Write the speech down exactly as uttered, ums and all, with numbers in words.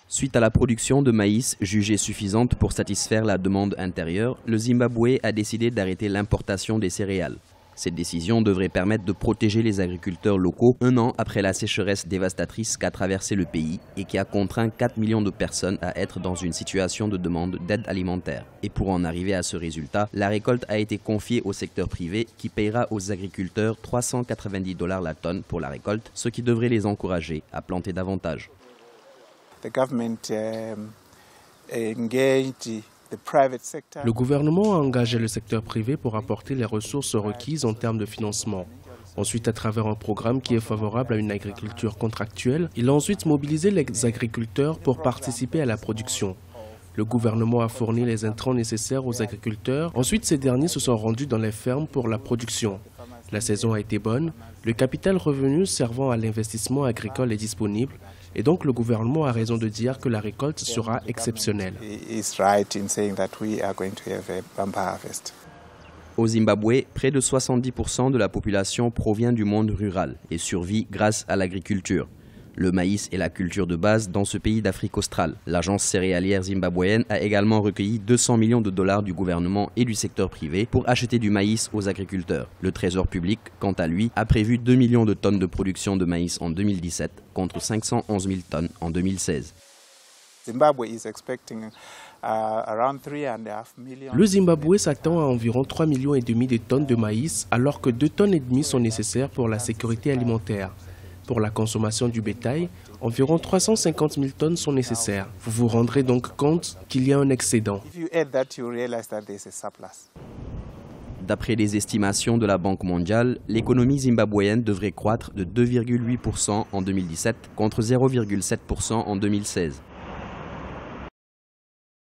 Suite à la production de maïs jugée suffisante pour satisfaire la demande intérieure, le Zimbabwe a décidé d'arrêter l'importation des céréales. Cette décision devrait permettre de protéger les agriculteurs locaux un an après la sécheresse dévastatrice qu'a traversé le pays et qui a contraint quatre millions de personnes à être dans une situation de demande d'aide alimentaire. Et pour en arriver à ce résultat, la récolte a été confiée au secteur privé qui paiera aux agriculteurs trois cent quatre-vingt-dix dollars la tonne pour la récolte, ce qui devrait les encourager à planter davantage. Le gouvernement a engagé le secteur privé pour apporter les ressources requises en termes de financement. Ensuite, à travers un programme qui est favorable à une agriculture contractuelle, il a ensuite mobilisé les agriculteurs pour participer à la production. Le gouvernement a fourni les intrants nécessaires aux agriculteurs. Ensuite, ces derniers se sont rendus dans les fermes pour la production. La saison a été bonne, le capital revenu servant à l'investissement agricole est disponible et donc le gouvernement a raison de dire que la récolte sera exceptionnelle. Au Zimbabwe, près de soixante-dix pour cent de la population provient du monde rural et survit grâce à l'agriculture. Le maïs est la culture de base dans ce pays d'Afrique australe. L'agence céréalière zimbabwéenne a également recueilli deux cents millions de dollars du gouvernement et du secteur privé pour acheter du maïs aux agriculteurs. Le Trésor public, quant à lui, a prévu deux millions de tonnes de production de maïs en deux mille dix-sept contre cinq cent onze mille tonnes en deux mille seize. Le Zimbabwe s'attend à environ trois millions et demi de tonnes de maïs alors que deux tonnes et demie sont nécessaires pour la sécurité alimentaire. Pour la consommation du bétail, environ trois cent cinquante mille tonnes sont nécessaires. Vous vous rendrez donc compte qu'il y a un excédent. D'après les estimations de la Banque mondiale, l'économie zimbabwéenne devrait croître de deux virgule huit pour cent en deux mille dix-sept contre zéro virgule sept pour cent en deux mille seize.